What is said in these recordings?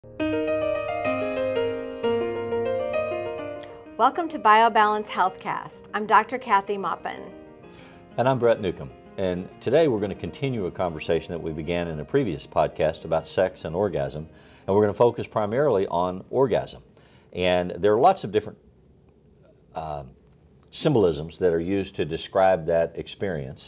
Welcome to BioBalance Healthcast. I'm Dr. Kathy Maupin. And I'm Brett Newcomb. And today we're going to continue a conversation that we began in a previous podcast about sex and orgasm. And we're going to focus primarily on orgasm. And there are lots of different symbolisms that are used to describe that experience.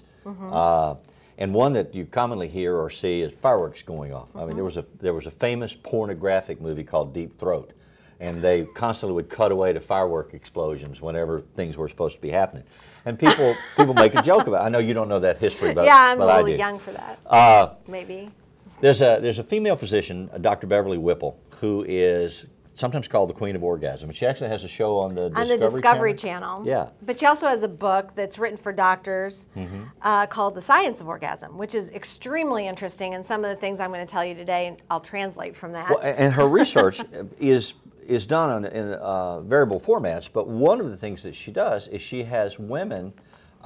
And one that you commonly hear or see is fireworks going off. I mean, there was a famous pornographic movie called Deep Throat. And they constantly would cut away to firework explosions whenever things were supposed to be happening. And people make a joke about it. I know you don't know that history, but yeah, I'm but a little I do. young for that. Maybe. There's a female physician, Dr. Beverly Whipple, who is sometimes called the Queen of Orgasm. And she actually has a show on the Discovery Channel. Yeah. But she also has a book that's written for doctors called The Science of Orgasm, which is extremely interesting. And some of the things I'm going to tell you today, I'll translate from that. Well, and her research is done in variable formats, but one of the things that she does is she has women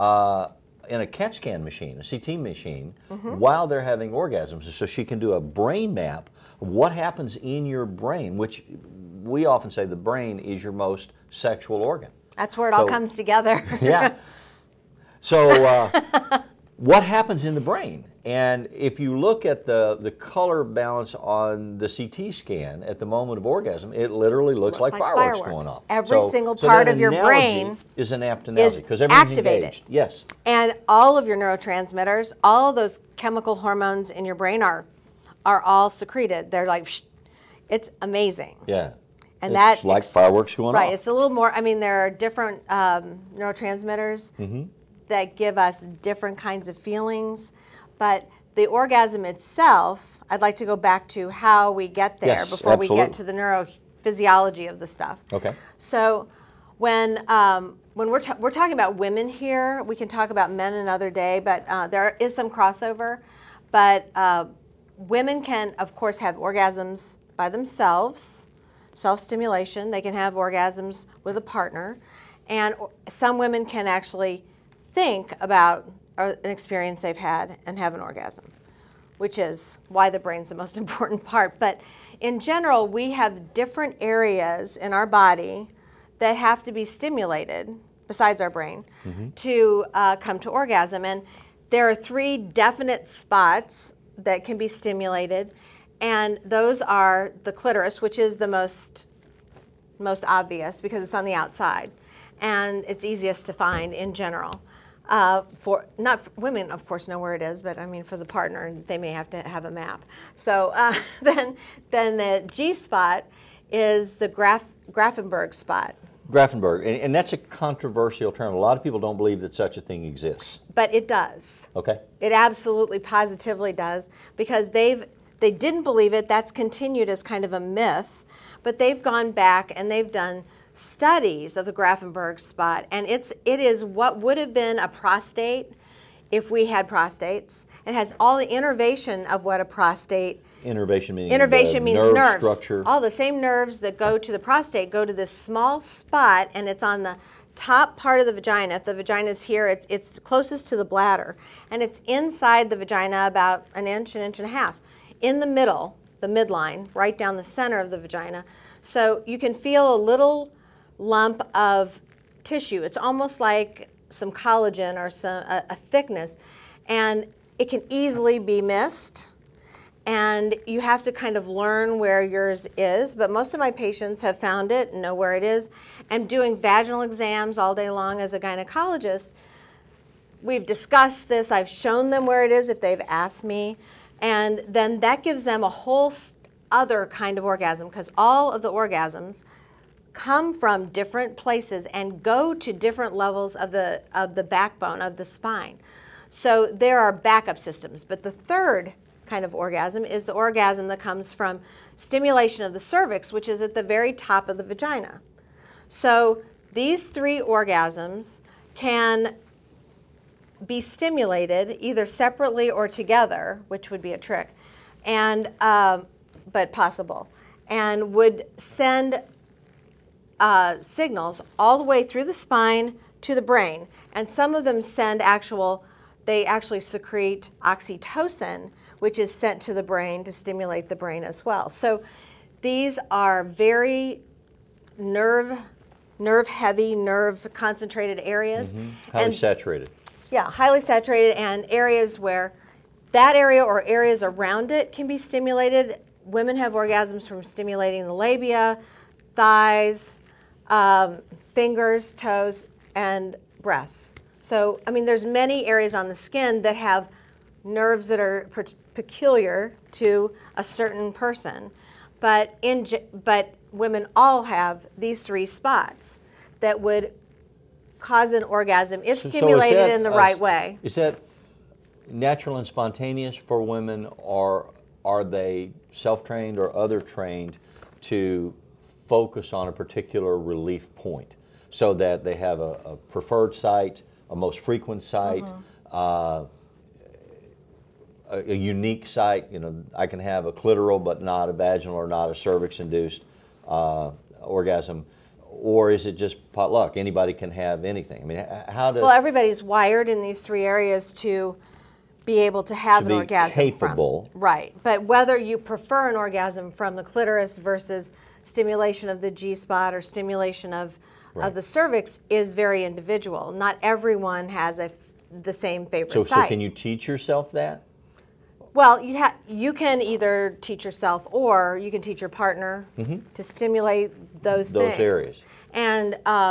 in a CAT scan machine, a CT machine, while they're having orgasms, so she can do a brain map of what happens in your brain, which we often say the brain is your most sexual organ. That's where it all comes together. Yeah. So what happens in the brain? And if you look at the color balance on the CT scan at the moment of orgasm, it literally looks like fireworks going off. Every single part of your brain is an apt analogy because everything's engaged. Yes. And all of your neurotransmitters, all of those chemical hormones in your brain are all secreted. They're like, it's amazing. Yeah. And it's like fireworks going off. Right. It's a little more. I mean, there are different neurotransmitters that give us different kinds of feelings. But the orgasm itself, I'd like to go back to how we get there before we get to the neurophysiology of the stuff. Okay. So when we're talking about women here, we can talk about men another day, but there is some crossover. But women can, of course, have orgasms by themselves, self-stimulation. They can have orgasms with a partner. And some women can actually think about an experience they've had and have an orgasm, which is why the brain's the most important part. But in general, we have different areas in our body that have to be stimulated, besides our brain, to come to orgasm. And there are 3 definite spots that can be stimulated, and those are the clitoris, which is the most obvious because it's on the outside, and it's easiest to find in general. Women, of course, know where it is, but I mean for the partner, they may have to have a map. So then the G spot is the Graefenburg Spot. Graefenburg, and that's a controversial term. A lot of people don't believe that such a thing exists. But it does. Okay. It absolutely, positively does, because they didn't believe it. That's continued as kind of a myth, but they've gone back and they've done studies of the Graefenburg Spot, and it is what would have been a prostate if we had prostates. It has all the innervation of what a prostate. Innervation means nerve structure. All the same nerves that go to the prostate go to this small spot, and it's on the top part of the vagina. If the vagina is here, it's closest to the bladder, and it's inside the vagina about an inch and a half. In the middle, the midline, right down the center of the vagina. So you can feel a little lump of tissue. It's almost like some collagen or a thickness, and it can easily be missed, and you have to kind of learn where yours is, but most of my patients have found it and know where it is. And doing vaginal exams all day long as a gynecologist, we've discussed this. I've shown them where it is if they've asked me, and then that gives them a whole other kind of orgasm, because all of the orgasms come from different places and go to different levels of the backbone of the spine. So there are backup systems. But the third kind of orgasm is the orgasm that comes from stimulation of the cervix, which is at the very top of the vagina. So these 3 orgasms can be stimulated either separately or together, which would be a trick, and but possible, and would send signals all the way through the spine to the brain. And some of them send they actually secrete oxytocin, which is sent to the brain to stimulate the brain as well. So these are very nerve heavy, nerve concentrated areas. Highly saturated. Yeah, highly saturated, and areas where that area or areas around it can be stimulated. Women have orgasms from stimulating the labia, thighs, fingers, toes, and breasts. So, I mean, there's many areas on the skin that have nerves that are peculiar to a certain person. But women all have these 3 spots that would cause an orgasm if stimulated in the right way. Is that natural and spontaneous for women, or are they self-trained or other trained to focus on a particular relief point so that they have a preferred site, a most frequent site, a unique site? You know, I can have a clitoral but not a vaginal or not a cervix-induced orgasm, or is it just potluck? Anybody can have anything. I mean, how does... Well, everybody's wired in these 3 areas to be able to have an orgasm capable. From. Right, but whether you prefer an orgasm from the clitoris versus stimulation of the G-spot or stimulation of the cervix is very individual. Not everyone has the same favorite site. So can you teach yourself that? Well, you can either teach yourself or you can teach your partner to stimulate those things. Areas. And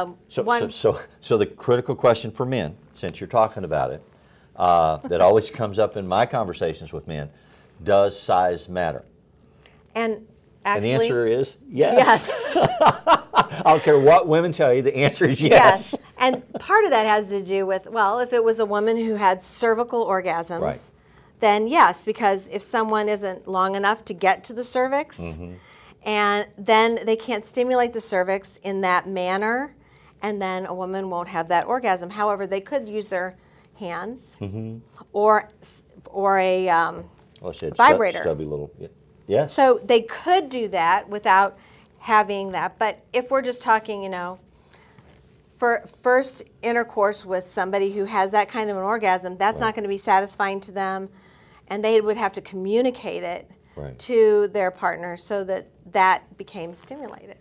so the critical question for men, since you're talking about it, that always comes up in my conversations with men: does size matter? And actually, and the answer is yes. Yes. I don't care what women tell you, the answer is yes. Yes. And part of that has to do with, well, if it was a woman who had cervical orgasms, then yes, because if someone isn't long enough to get to the cervix, and then they can't stimulate the cervix in that manner, and then a woman won't have that orgasm. However, they could use their hands or a vibrator. Stubby little, yes. So they could do that without having that. But if we're just talking, you know, for first intercourse with somebody who has that kind of an orgasm, that's not going to be satisfying to them, and they would have to communicate it to their partner so that that became stimulated.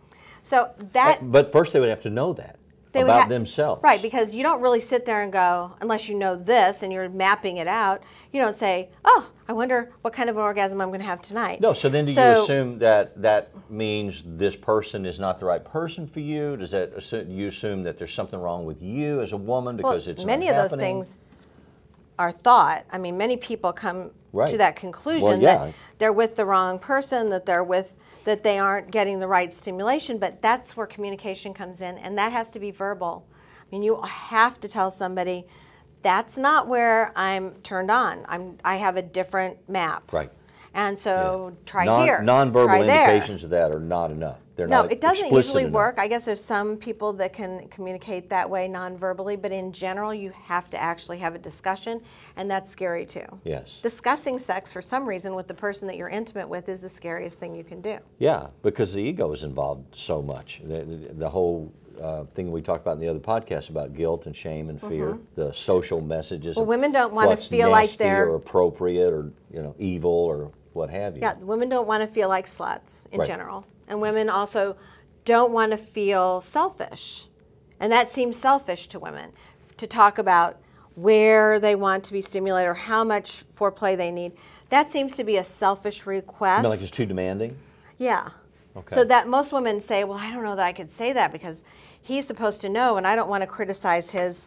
So that. But first they would have to know that about themselves. Right, because you don't really sit there and go, unless you know this and you're mapping it out, you don't say, oh, I wonder what kind of an orgasm I'm going to have tonight. No, so then do you assume that that means this person is not the right person for you? Does that you assume that there's something wrong with you as a woman because it's not many happening? of those things are thought. I mean, many people come to that conclusion that they're with the wrong person, that they aren't getting the right stimulation, but that's where communication comes in, and that has to be verbal. I mean, you have to tell somebody, that's not where I'm turned on. I have a different map. Right. And so try here, non-verbal try there. indications of that are not enough. They're no, not it doesn't explicit usually enough. work. I guess there's some people that can communicate that way non-verbally, but in general, you have to actually have a discussion, and that's scary too. Yes. Discussing sex for some reason with the person that you're intimate with is the scariest thing you can do. Yeah, because the ego is involved so much. The whole thing we talked about in the other podcast about guilt and shame and fear, the social messages. Well, women don't want to feel like they're or appropriate or evil or what have you. Yeah, women don't want to feel like sluts in general. And women also don't want to feel selfish. And that seems selfish to women, to talk about where they want to be stimulated or how much foreplay they need. That seems to be a selfish request. You mean like it's too demanding? Yeah. Okay. So that most women say, well, I don't know that I could say that because he's supposed to know, and I don't want to criticize his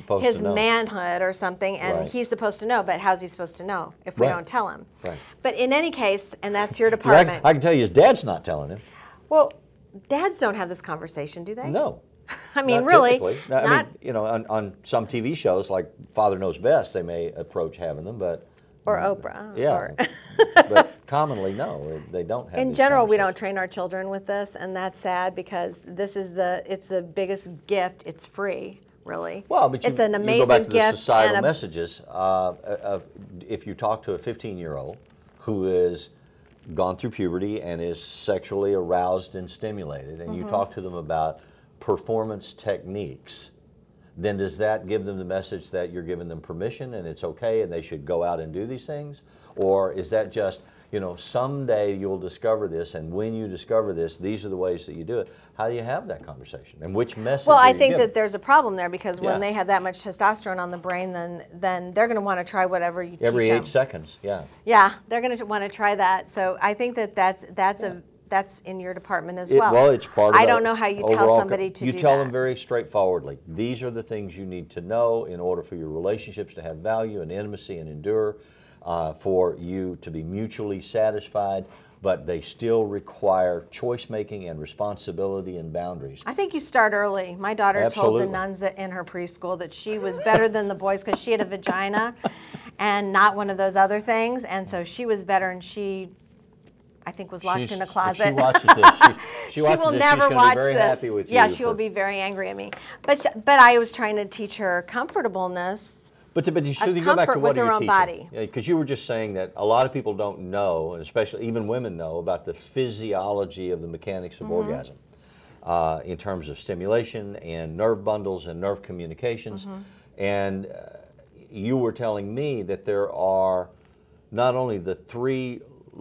manhood or something, and he's supposed to know, but how's he supposed to know if we don't tell him? Right. But in any case, and that's your department. I can tell you his dad's not telling him. Well, dads don't have this conversation, do they? No. I mean, not really. Typically. I mean, on some TV shows like Father Knows Best, they may approach having them, but... Or Oprah. Yeah, but commonly, no, they don't have. In general, we don't train our children with this, and that's sad because this is it's the biggest gift. It's free, really. Well, but it's an amazing you go back to gift. The societal messages. If you talk to a 15-year-old who is gone through puberty and is sexually aroused and stimulated, and you talk to them about performance techniques, then does that give them the message that you're giving them permission and it's okay and they should go out and do these things? Or is that just, you know, someday you'll discover this, and when you discover this, these are the ways that you do it. How do you have that conversation? And which message Well, do I you think give that them? there's a problem there, because when Yeah. they have that much testosterone on the brain, then they're going to want to try whatever you Every teach 8 them. seconds, yeah. Yeah, they're going to want to try that. So I think that that's in your department as well. Well, it's part of I the don't know how you tell overall somebody to You do tell that. them very straightforwardly. These are the things you need to know in order for your relationships to have value and intimacy and endure, for you to be mutually satisfied, but they still require choice making and responsibility and boundaries. I think you start early. My daughter told Absolutely. the nuns in her preschool that she was better than the boys because she had a vagina and not one of those other things, and so she was better, and she, I think, was locked in a closet. If she watches this, she watches will this, never she's going to watch be very this. happy with you. Yeah, she will be very angry at me. But I was trying to teach her comfortableness. But you should go back to comfort what with her you're own teaching. body. Because you were just saying that a lot of people don't know, and especially even women know, about the physiology of the mechanics of orgasm in terms of stimulation and nerve bundles and nerve communications. And you were telling me that there are not only the 3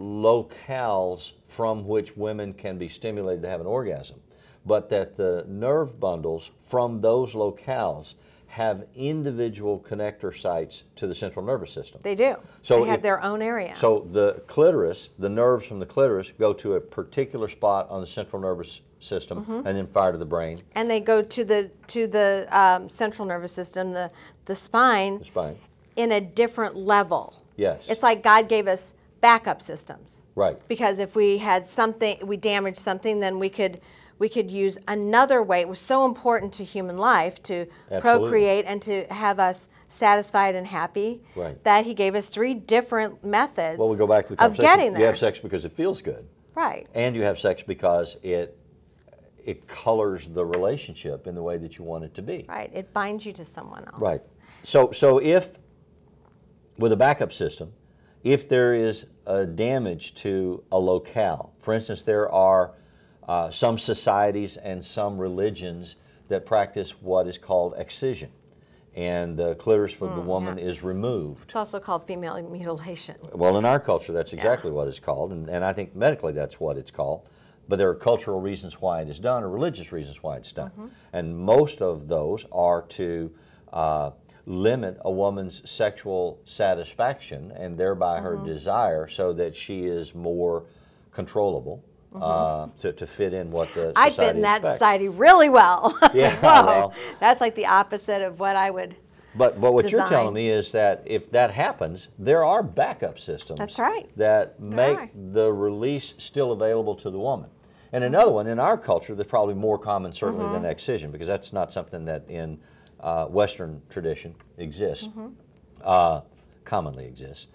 locales from which women can be stimulated to have an orgasm, but that the nerve bundles from those locales have individual connector sites to the central nervous system. They do. So they have their own area. So the clitoris, the nerves from the clitoris, go to a particular spot on the central nervous system and then fire to the brain. And they go to the central nervous system, the spine, in a different level. Yes. It's like God gave us backup systems. Right. Because if we had something, we damaged something, then we could use another way. It was so important to human life to procreate and to have us satisfied and happy, that He gave us 3 different methods well, we go back to the of conversation. getting there. You have sex because it feels good. Right. And you have sex because it colors the relationship in the way that you want it to be. Right. It binds you to someone else. Right. So if, with a backup system, if there is a damage to a locale, for instance, there are some societies and some religions that practice what is called excision, and the clitoris for the woman is removed. It's also called female mutilation. Well, in our culture, that's exactly what it's called, and I think medically that's what it's called. But there are cultural reasons why it is done, or religious reasons why it's done. And most of those are to limit a woman's sexual satisfaction and thereby her desire, so that she is more controllable to fit in what the society I fit in that expects. society really well. Yeah, Whoa, well. that's like the opposite of what I would But what design. you're telling me is that if that happens, there are backup systems. That's right. That make the release still available to the woman. And another one in our culture that's probably more common certainly than excision, because that's not something that in Western tradition exists, commonly exists.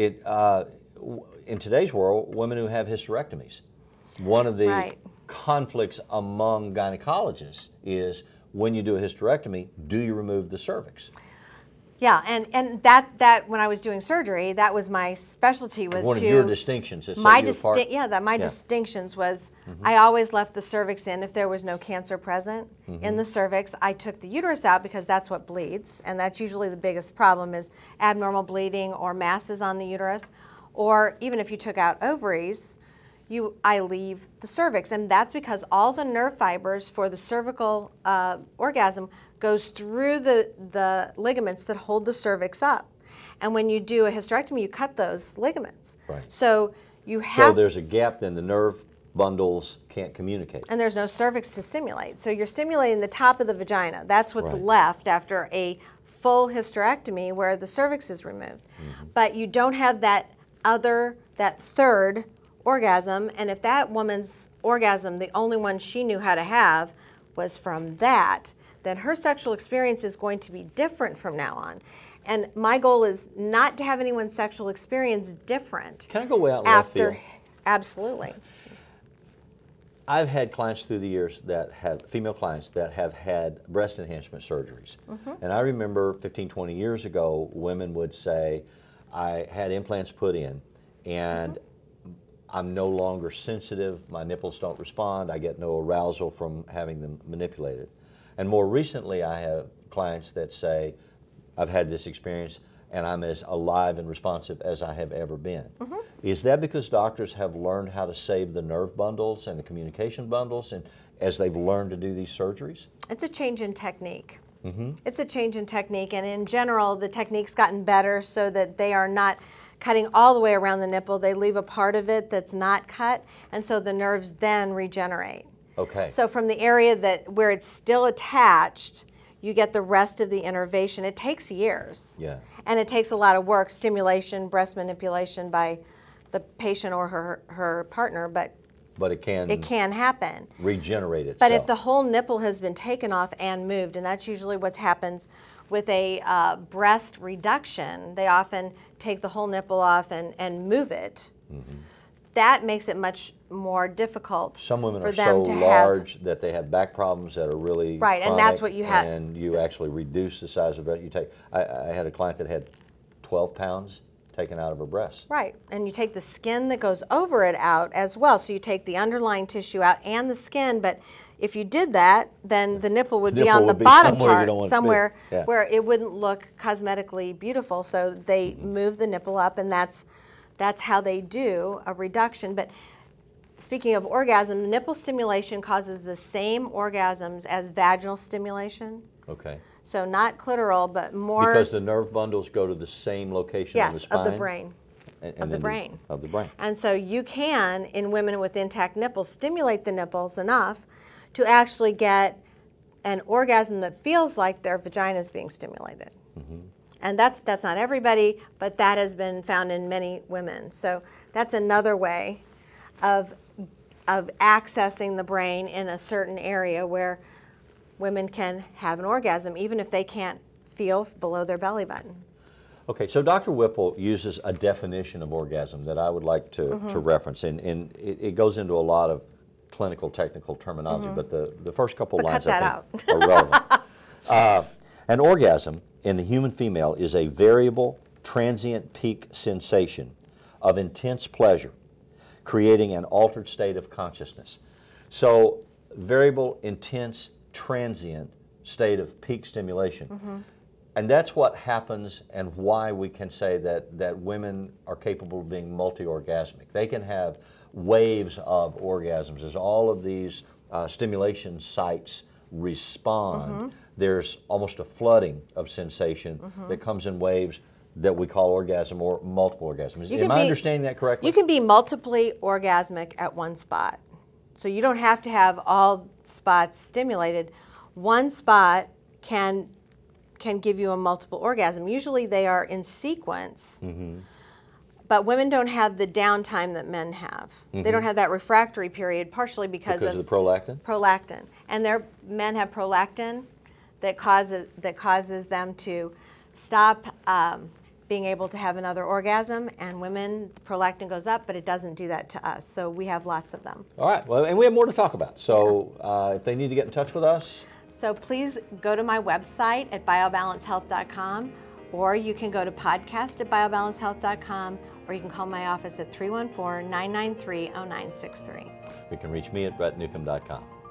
In today's world, women who have hysterectomies, one of the conflicts among gynecologists is, when you do a hysterectomy, do you remove the cervix? Yeah, and that when I was doing surgery, that was my specialty. Was one of your distinctions. That my set you apart. my distinctions was I always left the cervix in if there was no cancer present in the cervix. I took the uterus out because that's what bleeds, and that's usually the biggest problem is abnormal bleeding or masses on the uterus, or even if you took out ovaries, I leave the cervix, and that's because all the nerve fibers for the cervical orgasm goes through the ligaments that hold the cervix up. And when you do a hysterectomy, you cut those ligaments. Right. So you have... So there's a gap, then the nerve bundles can't communicate. And there's no cervix to stimulate. So you're stimulating the top of the vagina. That's what's left after a full hysterectomy where the cervix is removed. But you don't have that third orgasm, and if that woman's orgasm, the only one she knew how to have, was from that, then her sexual experience is going to be different from now on. And my goal is not to have anyone's sexual experience different. Can I go way out in left field? Absolutely. I've had clients through the years that have, female clients that have had breast enhancement surgeries. And I remember 15, 20 years ago, women would say, I had implants put in, and I'm no longer sensitive, my nipples don't respond, I get no arousal from having them manipulated. And more recently, I have clients that say, I've had this experience, and I'm as alive and responsive as I have ever been. Is that because doctors have learned how to save the nerve bundles and the communication bundles, and as they've learned to do these surgeries? It's a change in technique. It's a change in technique, and in general, the technique's gotten better so that they are not cutting all the way around the nipple. They leave a part of it that's not cut, and so the nerves then regenerate. Okay. So from the area where it's still attached, you get the rest of the innervation. It takes years. Yeah. And it takes a lot of work, stimulation, breast manipulation by the patient or her partner, but it can happen. Regenerate itself. But if the whole nipple has been taken off and moved, and that's usually what happens with a breast reduction, they often take the whole nipple off and move it. That makes it much more difficult. Some women for are them so to large that they have back problems that are really right, chronic, and that's what you have. And you actually reduce the size of the breast. You take. I had a client that had 12 pounds taken out of her breast. Right, and you take the skin that goes over it out as well. So you take the underlying tissue out and the skin, but if you did that, then the nipple would be on the bottom part, somewhere where it wouldn't look cosmetically beautiful. So they move the nipple up, and that's how they do a reduction. But speaking of orgasm, nipple stimulation causes the same orgasms as vaginal stimulation. Okay. So not clitoral, but more... Because the nerve bundles go to the same location of the spine? Yes, of the brain. Of the brain. Of the brain. And so you can, in women with intact nipples, stimulate the nipples enough to actually get an orgasm that feels like their vagina is being stimulated. And that's not everybody, but that has been found in many women. So that's another way of accessing the brain in a certain area where women can have an orgasm, even if they can't feel below their belly button. Okay, so Dr. Whipple uses a definition of orgasm that I would like to reference, and it goes into a lot of clinical, technical terminology, but the first couple lines I think are relevant. An orgasm in the human female is a variable, transient peak sensation of intense pleasure, creating an altered state of consciousness. So, variable, intense, transient state of peak stimulation. And that's what happens and why we can say that women are capable of being multi-orgasmic. They can have waves of orgasms as all of these stimulation sites respond. There's almost a flooding of sensation that comes in waves that we call orgasm or multiple orgasms. Am I understanding that correctly? You can be multiply orgasmic at one spot. So you don't have to have all spots stimulated. One spot can give you a multiple orgasm. Usually they are in sequence, but women don't have the downtime that men have. They don't have that refractory period, partially because of the prolactin? Prolactin. And men have prolactin that causes them to stop being able to have another orgasm, and women, prolactin goes up, but it doesn't do that to us. So we have lots of them. All right, well, and we have more to talk about. So if they need to get in touch with us. So please go to my website at biobalancehealth.com, or you can go to podcast@biobalancehealth.com, or you can call my office at 314-993-0963. You can reach me at brettnewcomb.com.